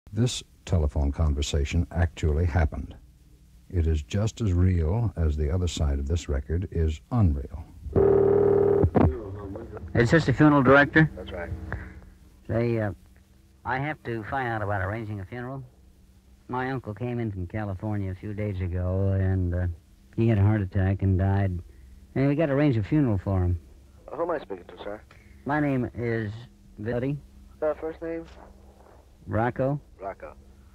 This telephone conversation actually happened. It is just as real as the other side of this record is unreal. Is this the funeral director? That's right. Say, I have to find out about arranging a funeral. My uncle came in from California a few days ago, and he had a heart attack and died. And we got to arrange a funeral for him. Who am I speaking to, sir? My name is Viddy. First name? Rocco. Rocco.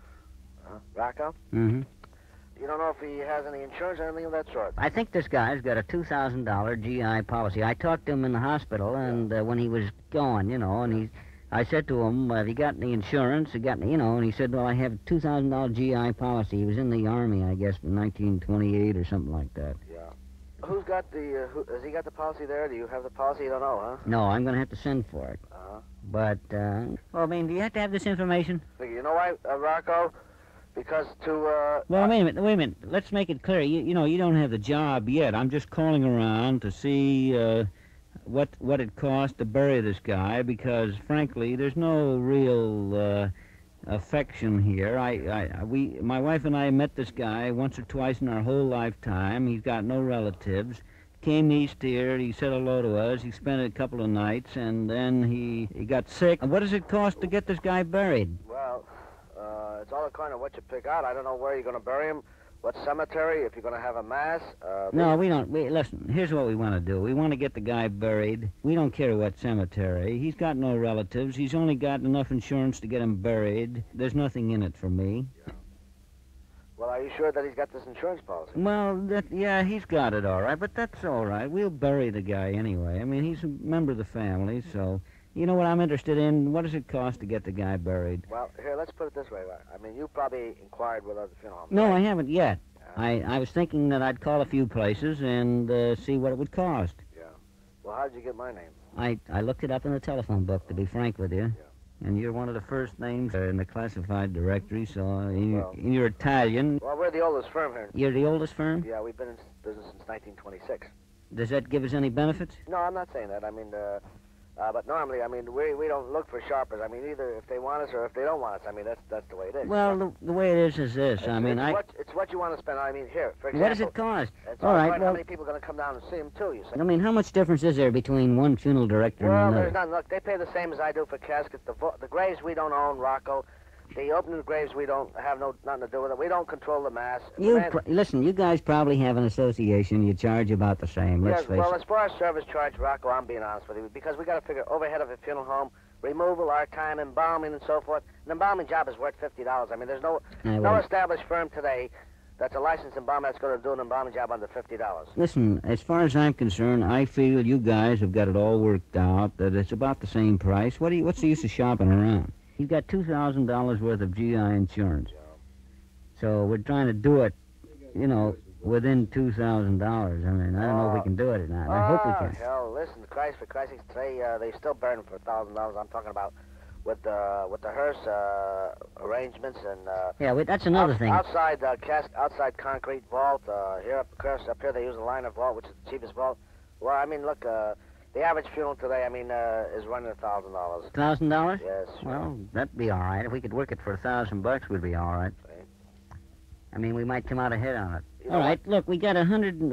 Rocco? Mm-hmm. You don't know if he has any insurance or anything of that sort? I think this guy's got a $2,000 GI policy. I talked to him in the hospital, and when he was going, and I said to him, have you got any insurance? And he said, well, I have a $2,000 GI policy. He was in the Army, I guess, in 1928 or something like that. Yeah. Who's got the, has he got the policy there? Do you have the policy? You don't know, huh? No, I'm going to have to send for it. Uh-huh. But, well, I mean, do you have to have this information? You know why, Rocco? Because Well, wait a minute. Let's make it clear. You don't have the job yet. I'm just calling around to see what it costs to bury this guy, because, frankly, there's no real affection here. My wife and I met this guy once or twice in our whole lifetime. He's got no relatives. Came east here, he said hello to us, he spent a couple of nights, and then he got sick. What does it cost to get this guy buried? Well, it's all according to what you pick out. I don't know where you're going to bury him, what cemetery, if you're going to have a mass. No, we don't. Listen, here's what we want to do. We want to get the guy buried. We don't care what cemetery. He's got no relatives. He's only got enough insurance to get him buried. There's nothing in it for me. Yeah. Well, are you sure that he's got this insurance policy? Well, yeah, he's got it all right, but that's all right. We'll bury the guy anyway. I mean, he's a member of the family, so... You know what I'm interested in? What does it cost to get the guy buried? Well, here, let's put it this way. I mean, you probably inquired with other funeral homes. No, right? I haven't yet. Yeah. I was thinking that I'd call a few places and see what it would cost. Yeah. Well, how did you get my name? I looked it up in the telephone book, to be frank with you. Yeah. And you're one of the first names in the classified directory, so you're Italian. Well, we're the oldest firm here. You're the oldest firm? Yeah, we've been in business since 1926. Does that give us any benefits? No, I'm not saying that. I mean, but normally, I mean, we don't look for sharpers. I mean, either if they want us or if they don't want us. I mean, that's the way it is. Well, the way it is this. It's what you want to spend. I mean, here, for example. What does it cost? It's all right. Well, well, how many people are going to come down and see him too? You see. I mean, how much difference is there between one funeral director and another? There's none. Look, they pay the same as I do for caskets. The graves we don't own, Rocco. The opening of the graves we don't have nothing to do with it. We don't control the mass. Listen, you guys probably have an association. You charge about the same. Let's face it. Well, as far as service charge, Rocco, I'm being honest with you, because we got to figure overhead of a funeral home, removal, our time, embalming, and so forth. An embalming job is worth $50. I mean, there's no established firm today that's a licensed embalmer that's going to do an embalming job under $50. Listen, as far as I'm concerned, I feel you guys have got it all worked out, that it's about the same price. What's the use of shopping around? You've got $2,000 worth of GI insurance. Yeah. So we're trying to do it, within $2,000. I mean, I don't know if we can do it or not. I hope we can. Hell, listen, for Christ's sakes, today they still burn them for $1,000. I'm talking about with the hearse arrangements and yeah, that's another thing. Outside outside concrete vault. Here up here they use a liner vault, which is the cheapest vault. Well, I mean, look. The average funeral today, I mean, is running $1,000. $1,000? Yes. Sure. Well, that'd be all right. If we could work it for $1,000, we'd be all right. Okay. I mean, we might come out ahead on it. All right. Look, we got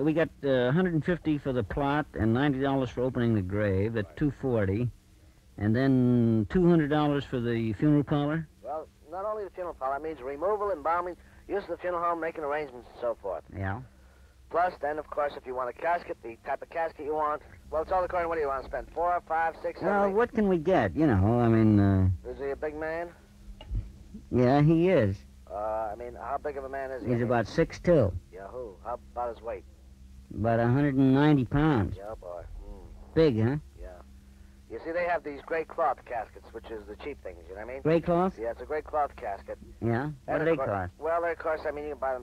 $150 for the plot and $90 for opening the grave. At $240, and then $200 for the funeral parlor. Well, not only the funeral parlor. That means removal, embalming, use of the funeral home, making arrangements, and so forth. Yeah. Plus, then, of course, if you want a casket, the type of casket you want. Well, it's all according to what do you want to spend? 4, 5, 6, 7, Well, 8? what can we get? I mean... Is he a big man? Yeah, he is. I mean, how big of a man is he? He's about 6'2". Yeah, who? How about his weight? About 190 pounds. Yeah, boy. Big, huh? Yeah. You see, they have these gray cloth caskets, which is the cheap things, you know what I mean? Gray cloth? Yeah, it's a gray cloth casket. Yeah? What do they cost? Well, they're, of course, I mean, you can buy them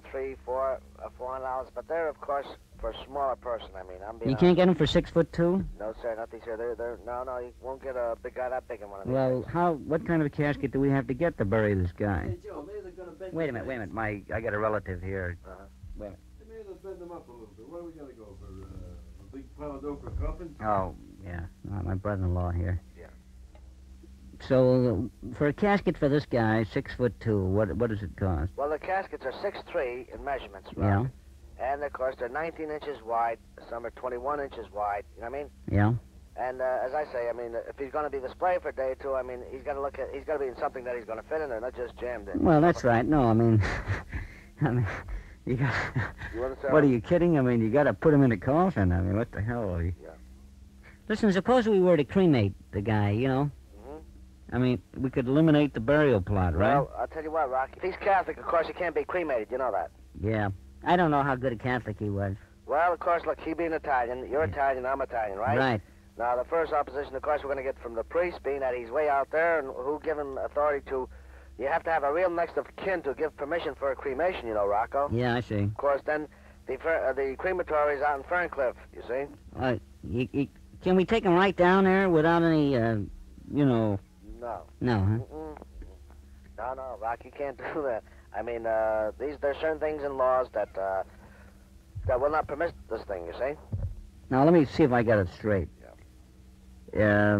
$400, but they're, of course, for a smaller person. I mean, I'm being You can't get them for 6'2"? No, sir, not these here. No, you won't get a big guy that big in one of these. Well, what kind of a casket do we have to get to bury this guy? Hey, Joe, maybe they're going to bend Wait a minute. I got a relative here. Wait a minute. Maybe they'll bend them up a little bit. Where are we going to go? For a big pile of dope for coffin? Oh, yeah. My brother-in-law here. Yeah. So for a casket for this guy, 6'2", what does it cost? Well, the caskets are 6'3" in measurements, Yeah. right? And, of course, they're 19 inches wide. Some are 21 inches wide. You know what I mean? Yeah. And as I say, I mean, if he's going to be displayed for a day or two, I mean, he's got to be in something that he's going to fit in there, not just jammed in. Well, that's right. No, I mean, you got. You understand? What are you kidding? I mean, you got to put him in a coffin. I mean, what the hell are you? Yeah. Listen, suppose we were to cremate the guy, you know? Mm-hmm. I mean, we could eliminate the burial plot, right? Well, I'll tell you what, Rock. If he's Catholic, of course, he can't be cremated. You know that. Yeah. I don't know how good a Catholic he was. Well, of course, look, he being Italian, you're Italian, I'm Italian, right? Right. Now, the first opposition, of course, we're going to get from the priest, being that he's way out there, and who give him authority to... You have to have a real next of kin to give permission for a cremation, you know, Rocco. Yeah, I see. Of course, then the crematory is out in Ferncliff, you see. Can we take him right down there without any, you know... No. No, huh? Mm-mm. No, Rock, you can't do that. I mean, there's certain things in laws that will not permit this thing, you see. Now, let me see if I got it straight. Yeah.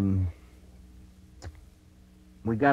We got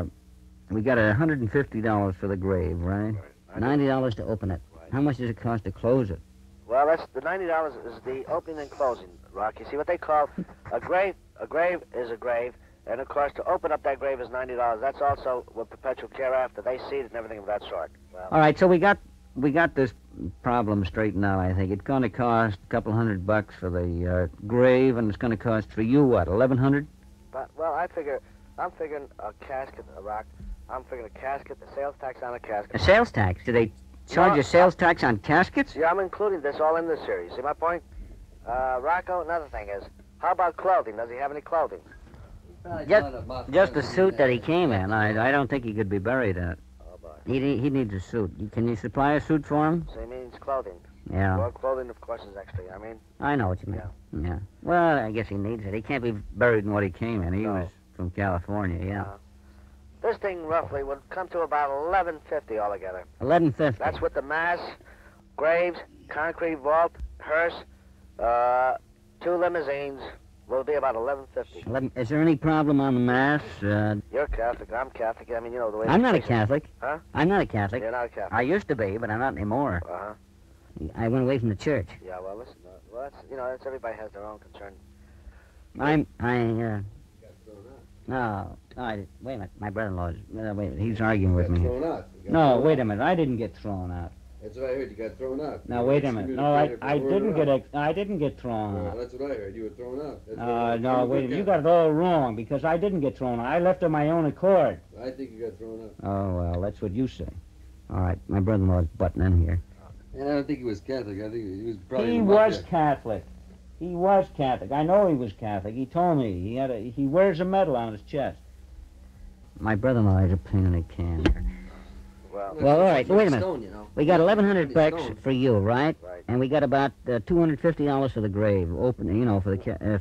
$150 for the grave, right? $90 to open it. Right. How much does it cost to close it? Well, that's the $90 is the opening and closing, Rock. You see what they call a grave. A grave is a grave, and of course to open up that grave is $90. That's also with perpetual care after they see it and everything of that sort. Well, All right, so we got this problem straightened out. I think it's going to cost a couple $100 for the grave, and it's going to cost for you what, $1,100? but I'm figuring a casket, a Rock. I'm figuring a casket, the sales tax on a casket. A sales tax? Do they charge No, a sales tax on caskets? Yeah, I'm including this all in this series. See my point? Rocco, another thing is, how about clothing? Does he have any clothing? Just the suit that he came in. I don't think he could be buried in it. Oh, boy. He needs a suit. Can you supply a suit for him? So he means clothing. Yeah. Well, clothing, of course, is extra. I mean, I know what you mean. Yeah. Well, I guess he needs it. He can't be buried in what he came in. He No. was from California, yeah. This thing roughly would come to about $11.50 altogether. $11.50. That's with the mass, graves, concrete vault, hearse, 2 limousines. Will be about $11.50. Is there any problem on the mass? You're Catholic. I'm Catholic. I mean, you know the way. I'm not a things- Catholic. Huh? I'm not a Catholic. You're not a Catholic. I used to be, but I'm not anymore. Uh huh. I went away from the church. Yeah. Well, listen. Well, that's everybody has their own concern. No, wait a minute. My brother-in-law is, wait, he's arguing with me. Thrown out. You got No, thrown wait a out. minute. I didn't get thrown out. That's what I heard. You got thrown out. Now, wait a minute. No, I didn't get thrown Well, out. that's what I heard. You were thrown out. That's what I heard. No, You wait a were minute. You got it all wrong, because I didn't get thrown out. I left of my own accord. I think you got thrown out. Oh, well, that's what you say. All right, my brother-in-law's butting in here. And I don't think he was Catholic. I think he was probably. He a was mafia. Catholic. He was Catholic. I know he was Catholic. He told me he wears a medal on his chest. My brother-in-law is a pain in the can here. Well, Well, all right. Wait a minute. Stone, you know. We got $1,100 Stone. for you, right? Right. And we got about $250 for the grave, opening, you know, for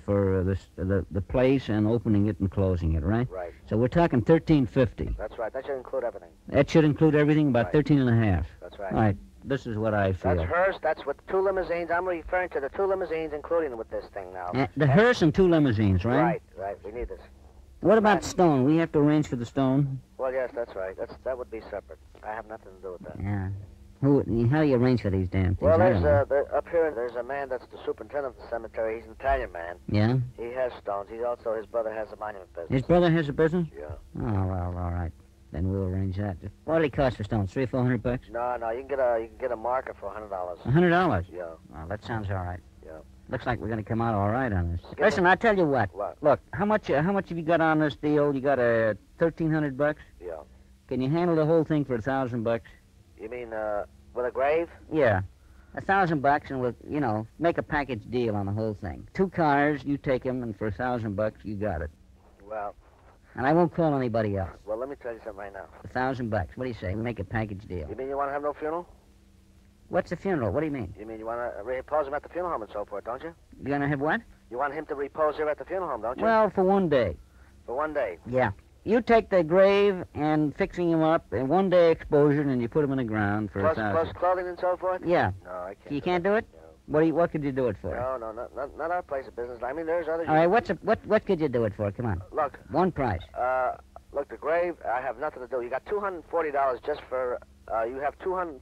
the place and opening it and closing it, right? Right. So we're talking $1,350. That's right. That should include everything. That should include everything, about Right. 13 and a half. That's right. All right. This is what I feel. That's hers. That's with 2 limousines. I'm referring to the 2 limousines, including with this thing now. The hearse and 2 limousines, right? Right. We need this. What about Right. stone? We have to arrange for the stone. Well, yes, that's right. That would be separate. I have nothing to do with that. Yeah. How do you arrange for these damn things? Well, I don't know. up here, there's a man that's the superintendent of the cemetery. He's an Italian man. Yeah? He has stones. His brother has a monument business. His brother has a business? Yeah. Oh, well, all right. Then we'll arrange that. What do they cost for stones? $300 or $400? No, you can get a marker for $100. $100? Yeah. Well, that sounds all right. Yeah. Looks like we're going to come out all right on this. Get Listen, I'll tell you what. What? Look, how much have you got on this deal? You got $1,300? Yeah. Can you handle the whole thing for $1,000? You mean with a grave? Yeah. $1,000, and we'll, make a package deal on the whole thing. 2 cars, you take them, and for $1,000, you got it. Well, And I won't call anybody else. let me tell you something right now. $1,000. What do you say? We make a package deal. You mean you want to have no funeral? What's the funeral? What do you mean? You mean you want to repose him at the funeral home and so forth, don't you? You gonna have what? You want him to repose here at the funeral home, don't you? Well, for 1 day. For 1 day. Yeah. You take the grave and fixing him up, and 1 day exposure, and you put him in the ground for Plus $1,000. clothing and so forth? Yeah. No, I can't. You can't do it? No. What could you do it for? No, not our place of business. I mean, there's other... All right, what could you do it for? Come on. Look. One price. Look, the grave, I have nothing to do. You got $240 just for... you have $240...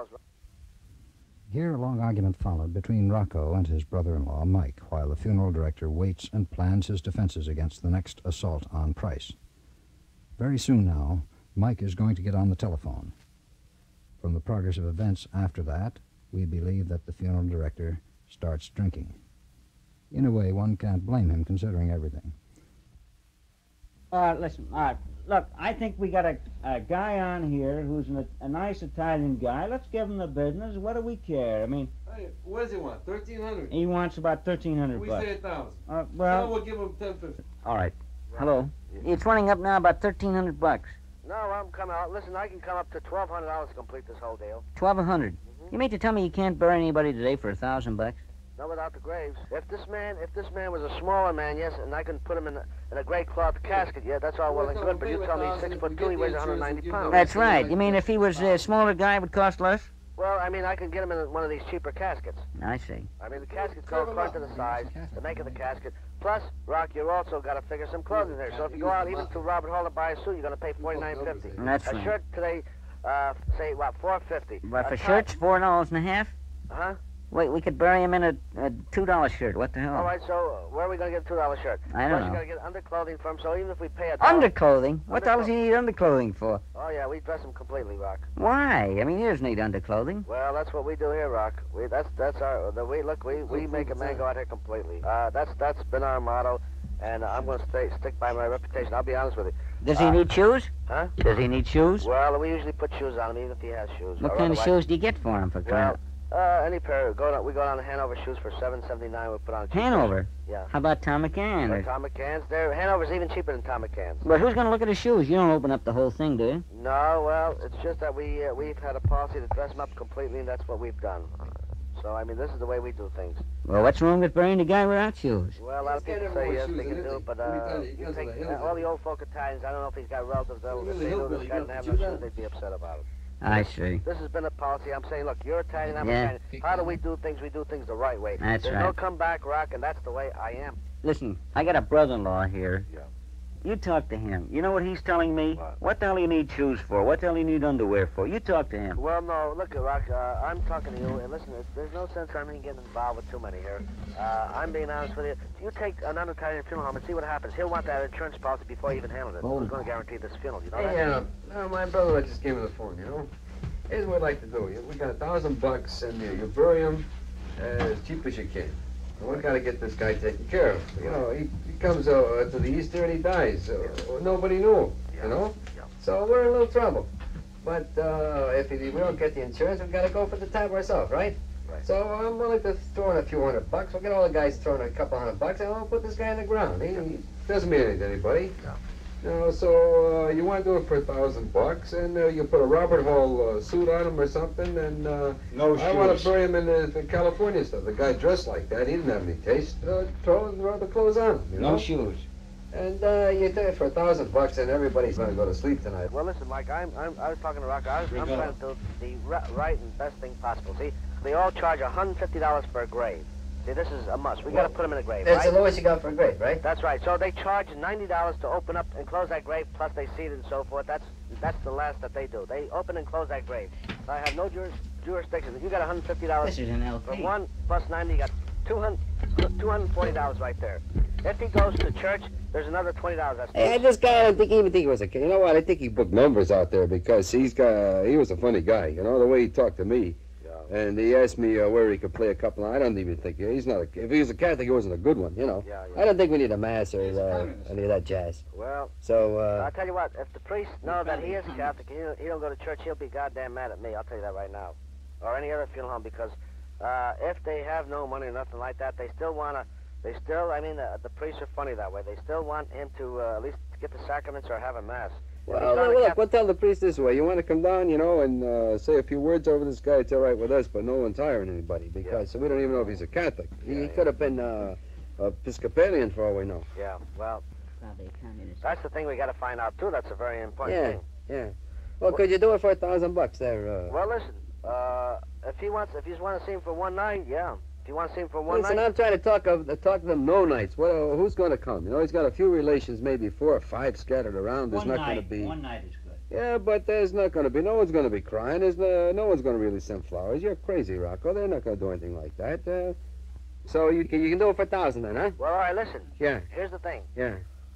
Here, a long argument followed between Rocco and his brother-in-law, Mike, while the funeral director waits and plans his defenses against the next assault on Price. Very soon now, Mike is going to get on the telephone. From the progress of events after that, we believe that the funeral director starts drinking. In a way, one can't blame him, considering everything. Listen, look, I think we got a guy on here who's a nice Italian guy. Let's give him the business. What do we care? I mean... Hey, what does he want? $1,300? He wants about $1,300 We bucks. say 1,000. Well... No, we'll give him $10.50. All right. Hello? It's running up now about $1,300 bucks. No, I'm coming out. Listen, I can come up to $1,200 to complete this whole deal. $1,200. You mean to tell me you can't bury anybody today for $1,000 bucks? Not without the graves. If this man was a smaller man, yes, and I can put him in a gray cloth casket, yeah, that's all well and good. But you tell me he's 6'2", he weighs 190 pounds. That's right. You mean if he was a smaller guy, it would cost less? Well, I mean, I can get him in one of these cheaper caskets. I see. I mean, the caskets go according to the size, the make of the casket. Plus, Rock, you also got to figure some clothing there. So if you go out even to Robert Hall to buy a suit, you're going to pay $49.50. That's a right. shirt today, say, what, $4.50. But for shirts, $4.50? Huh? Wait, we could bury him in a $2 shirt. What the hell? All right, so where are we going to get a $2 shirt? I don't Plus, know. you got to get underclothing from him, so even if we pay a... Underclothing? What the hell does he need underclothing for? Oh, yeah, we dress him completely, Rock. Why? I mean, he doesn't need underclothing. Well, that's what we do here, Rock. That's our... We make a man go out here completely. That's been our motto, and I'm going to stick by my reputation. I'll be honest with you. Does he need shoes? Huh? Does he need shoes? Well, we usually put shoes on him, even if he has shoes. What kind of shoes do you get for him, for crying out? Any pair. We go down to Hanover shoes for $7.79. We put on a cheap Hanover? pair. Yeah. How about Tom McCann? Or Tom McCann's. Hanover's even cheaper than Tom McCann's. But who's going to look at his shoes? You don't open up the whole thing, do you? No, well, it's just that we've had a policy to dress them up completely, and that's what we've done. So, I mean, this is the way we do things. Well, what's wrong with burying a guy without shoes? Well, a lot of people say yes, they can do it, but you take all the old folk Italians, I don't know if he's got relatives that if they knew this guy didn't have no shoes, they'd be upset about it. I see. This has been a policy. I'm saying, look, you're Italian, I'm Italian. How do we do things? We do things the right way. That's There's right. no comeback, Rock, and that's the way I am. Listen, I got a brother-in-law here. Yeah. You talk to him. You know what he's telling me? What the hell do you need shoes for? What the hell do you need underwear for? You talk to him. Well, no, look, Rock, I'm talking to you, and listen, there's no sense in me getting involved with too many here. I'm being honest with you. You take an Italian funeral home and see what happens. He'll want that insurance policy before he even handles it. Who's going to guarantee this funeral? You know that? Hey, no, my brother just came on the phone, you know? Here's what I'd like to do. We got $1,000 and you bury him as cheap as you can. And we got to get this guy taken care of. You know, he comes to the Easter and he dies. Nobody knew him, you know? Yeah. So we're in a little trouble. But if we don't get the insurance, we've got to go for the tab ourselves, right? Right. So I'm willing to throw in a few $100. We'll get all the guys throwing a couple $100 and we'll put this guy in the ground. He doesn't mean anything to anybody. No. You know, so you want to do it for $1,000, and you put a Robert Hall suit on him or something, and No I want shoes. to bury him in the California stuff. The guy dressed like that, he didn't have any taste. Throw the clothes on him, you know? No shoes. And you do it for $1,000, and everybody's going to go to sleep tonight. Well, listen, Mike, I was talking to Rock. I'm trying to do the right and best thing possible. See, they all charge $150 for a grave. See, this is a must. We got to put them in a grave, That's right? the lowest you got for a grave, right? That's right. So they charge $90 to open up and close that grave, plus they seed it and so forth. That's the last that they do. They open and close that grave. So I have no jurisdiction. You got $150 This is an for LP. one plus 90. You got $240 right there. If he goes to church, there's another $20. That's Hey, this guy, I don't think he even think he was a kid. You know what? I think he booked numbers out there because he was a funny guy. You know, the way he talked to me. And he asked me where he could play a couple. I don't even think he's not. If he was a Catholic, he wasn't a good one. You know. Yeah. I don't think we need a mass or any of that jazz. Well, So. I'll tell you what. If the priest knows that he is Catholic, he don't go to church, he'll be goddamn mad at me. I'll tell you that right now, or any other funeral home, because if they have no money or nothing like that, they still wanna. I mean, the priests are funny that way. They still want him to at least get the sacraments or have a mass. Well, look, we'll tell the priest this way. You want to come down, you know, and say a few words over this guy, it's all right with us, but no one's hiring anybody because we don't even know if he's a Catholic. He could have been Episcopalian for all we know. Yeah, well, Probably a communist. that's the thing we got to find out, too. That's a very important thing. Yeah. Well, could you do it for $1,000 there? Well, listen, if you want to see him for one night, yeah. Do you want to see him for one Listen, night? I'm trying to talk to them no nights. Who's going to come? You know, he's got a few relations, maybe 4 or 5 scattered around. There's not going to be. One night is good. Yeah, but there's not going to be. No one's going to be crying. No one's going to really send flowers. You're crazy, Rocco. They're not going to do anything like that. So you can do it for 1,000 then, huh? Well, all right, listen. Yeah. Here's the thing. Yeah.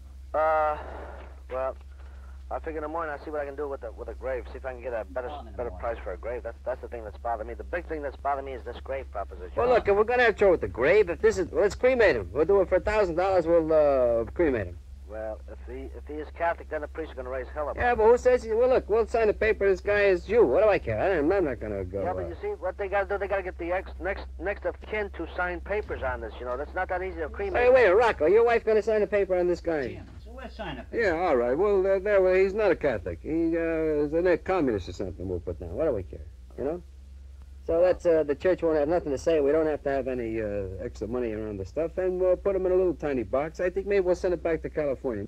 Well, I'll figure in the morning. I'll see what I can do with a grave. See if I can get a better price for a grave. That's the thing that's bothering me. The big thing that's bothering me is this grave proposition. Well, look, if we're going to have trouble with the grave, let's cremate him. We'll do it for $1,000. We'll cremate him. Well, if he is Catholic, then the priest is going to raise hell about Yeah, it. but who says? Well, look, we'll sign the paper. This guy is Jew. What do I care? I'm not going to go. Yeah, but you see, what they got to do, they got to get the next of kin to sign papers on this. You know, that's not that easy to cremate. Hey, wait, Rocco, your wife going to sign the paper on this guy? Jim, so we'll sign up. Yeah, all right. Well, well, he's not a Catholic. He is a communist or something. We'll put down. What do we care? You know. So that's the church won't have nothing to say. We don't have to have any extra money around the stuff, and we'll put him in a little tiny box. I think maybe we'll send it back to California.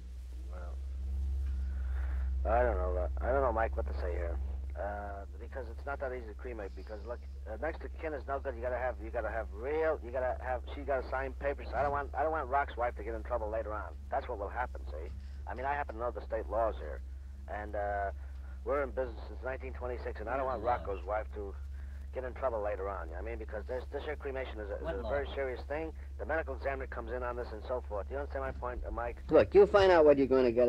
I don't know, Mike, what to say here. Because it's not that easy to cremate. Because look, next of kin is no good. She gotta sign papers. I don't want Rock's wife to get in trouble later on. That's what will happen. See, I mean, I happen to know the state laws here, and we're in business since 1926, and I don't want Rocco's wife to get in trouble later on. You know what I mean? Because this here cremation is a very serious thing. The medical examiner comes in on this and so forth. Do you understand my point, Mike? Look, you find out what you're going to get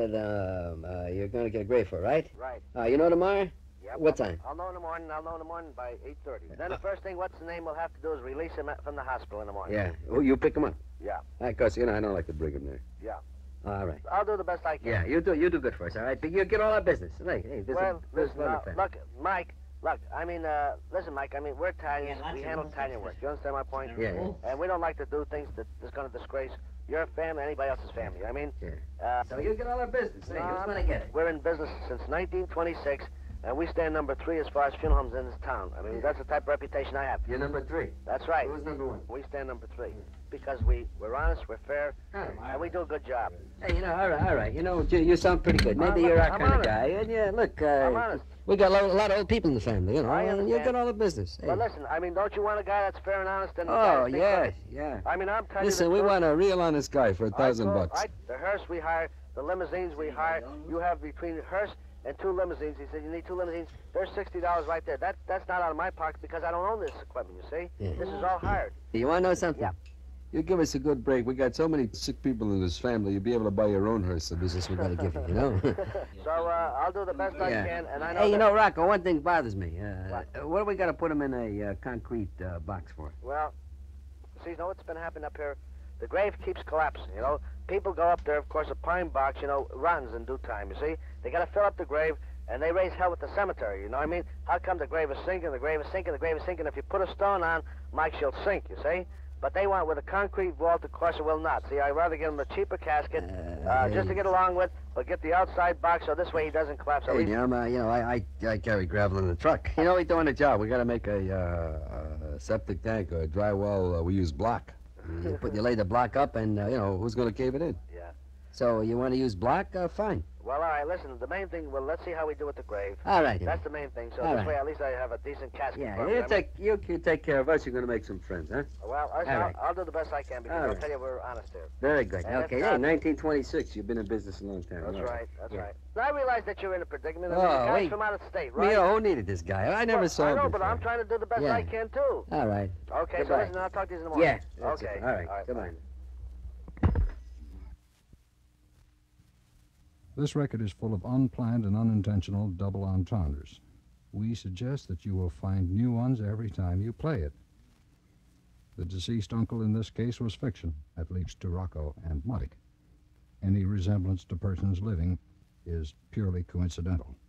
you're going to get a grave for, right? Right. You know tomorrow? Yeah. What time? I'll know in the morning. By 8:30. Then the first thing, what's the name, we'll have to do is release him from the hospital in the morning. Yeah. Oh, you pick him up? Yeah. Because, you know, I don't like to bring him there. Yeah. All right. I'll do the best I can. Yeah, you do good for us, all right? You get all our business. Hey, this is look, Mike. Look, I mean, listen, Mike. I mean, we're Italians. We handle Italian work. You understand my point? Yeah. And we don't like to do things that's going to disgrace your family, anybody else's family. I mean. Yeah. So you get all our business. Hey, who's going to get it? We're in business since 1926. And we stand number 3 as far as funeral homes in this town. I mean, that's the type of reputation I have. You're number 3. That's right. Who's number 1? We stand number 3. Because we're honest, we're fair, and we do a good job. Hey, you know, all right. You know, you sound pretty good. Maybe you're our kind of guy. And yeah, look, I'm honest. We got a lot of old people in the family, you know, I and you understand. get all the business. Hey. But listen, I mean, don't you want a guy that's fair and honest? And Oh, yes. yeah. I mean, I'm telling Listen, you we the truth. want a real honest guy for $1,000. The hearse we hire, the limousines we hire, you have between the hearse and 2 limousines. He said, you need 2 limousines. There's $60 right there. That's not out of my pocket because I don't own this equipment, you see? Yeah. This is all hired. You want to know something? Yeah. You give us a good break. We got so many sick people in this family. You'll be able to buy your own hearse. The business we got to give you, you know? So I'll do the best I can, and I know Hey, you that- know, Rocco, one thing bothers me. What? What do we got to put him in a concrete box for? Well, see, you know what's been happening up here? The grave keeps collapsing, you know? People go up there, of course, a pine box, you know, runs in due time, you see? They got to fill up the grave, and they raise hell with the cemetery, you know what I mean? How come the grave is sinking, the grave is sinking, the grave is sinking? If you put a stone on, Mike, she'll sink, you see? But they want with a concrete vault, of course it will not. See, I'd rather give him a cheaper casket, just to get along with, but get the outside box so this way he doesn't collapse. Hey, I carry gravel in the truck. You know, we're doing a job. We got to make a septic tank or a drywall. We use block. You lay the block up, and, who's going to cave it in? Yeah. So you want to use block? Fine. Well, all right, listen, the main thing, well, let's see how we do with the grave. All right. That's the main thing, so All this right. way at least I have a decent casket. Yeah, for me. you take care of us. You're going to make some friends, huh? Well, All right. I'll do the best I can because All I'll right. tell you we're honest here. Very good. And if Okay, not- 1926. You've been in business a long time. That's All right, that's Yeah. right. Now, I realize that you're in a predicament. I Oh, mean, the guy's wait. from out of state, Me, right? who needed this guy? I never Well, saw him I know, but before. I'm trying to do the best Yeah. I can, too. All right. Okay, Goodbye. so listen, I'll talk to you in the morning. Yeah. That's Okay. it. All right. Come bye. on. This record is full of unplanned and unintentional double entendres. We suggest that you will find new ones every time you play it. The deceased uncle in this case was fiction, at least to Rocco and Mike. Any resemblance to persons living is purely coincidental.